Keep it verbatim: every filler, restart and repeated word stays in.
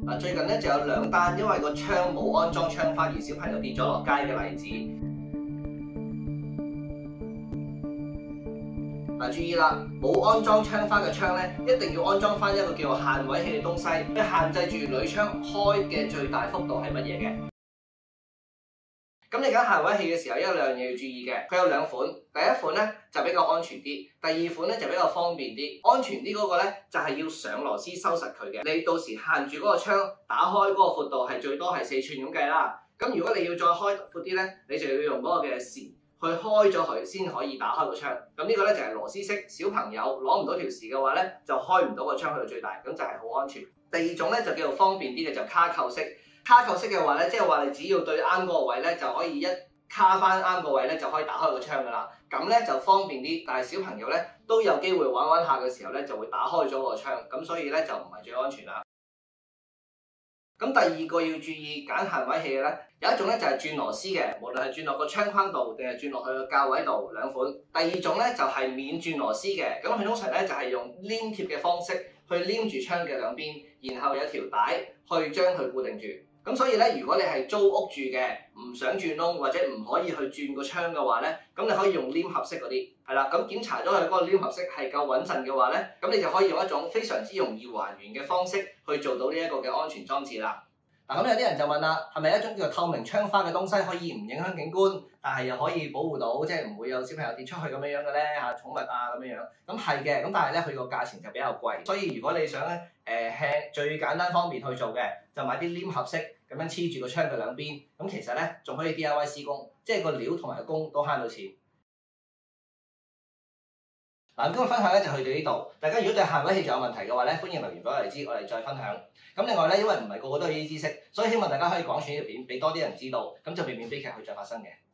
嗱，最近咧就有兩單因為個窗冇安裝窗花而小朋友跌咗落街嘅例子。嗱，注意啦，冇安裝窗花嘅窗咧，一定要安裝翻一個叫做限位器嘅東西，去限制住鋁窗開嘅最大幅度係乜嘢嘅。咁你揀限位器嘅時候，有兩樣嘢要注意嘅，佢有兩款。第一款咧就比較安全啲，第二款咧就比較方便啲。安全啲嗰個咧就係要上螺絲收實佢嘅。你到時限住嗰個窗打開嗰個闊度係最多係四寸咁計啦。咁如果你要再開闊啲咧，你就要用嗰個嘅匙去開咗佢先可以打開個窗。咁呢個咧就係螺絲式，小朋友攞唔到條匙嘅話咧，就開唔到個窗去到最大，咁就係好安全。第二種咧就叫做方便啲嘅，就卡扣式。卡扣式嘅話咧，即係話你只要對啱嗰個位咧，就可以一卡翻啱個位咧，就可以打開個窗噶啦。咁咧就方便啲，但係小朋友咧都有機會玩玩下嘅時候咧，就會打開咗個窗，咁所以咧就唔係最安全啦。咁第二個要注意揀限位器嘅咧，有一種咧就係轉螺絲嘅，無論係轉落個窗框度定係轉落去個較位度兩款。第二種咧就係免轉螺絲嘅，咁佢通常咧就係用黏貼嘅方式去黏住窗嘅兩邊，然後有條帶去將佢固定住。咁所以咧，如果你係租屋住嘅，唔想轉窿或者唔可以去轉個窗嘅話咧，咁你可以用黏合式嗰啲，係啦。咁檢查咗佢嗰個黏合式係夠穩陣嘅話咧，咁你就可以用一種非常之容易還原嘅方式去做到呢一個嘅安全裝置啦。嗱，咁有啲人就問啦，係咪一種叫做透明窗花嘅東西可以唔影響景觀，但係又可以保護到，即係唔會有小朋友跌出去咁樣樣嘅咧嚇，寵物啊咁樣樣。咁係嘅，咁但係咧佢個價錢就比較貴，所以如果你想咧誒輕最簡單方便去做嘅，就買啲黏合式咁樣黐住個窗嘅兩邊，咁其實咧仲可以 D I Y 施工，即係個料同埋個工都慳到錢。嗱，今日分享咧就去到呢度。大家如果對限位器仲有問題嘅話咧，歡迎留言俾我哋知，我哋再分享。咁另外咧，因為唔係個個都有呢啲知識，所以希望大家可以廣傳呢條片俾多啲人知道，咁就避免悲劇去再發生嘅。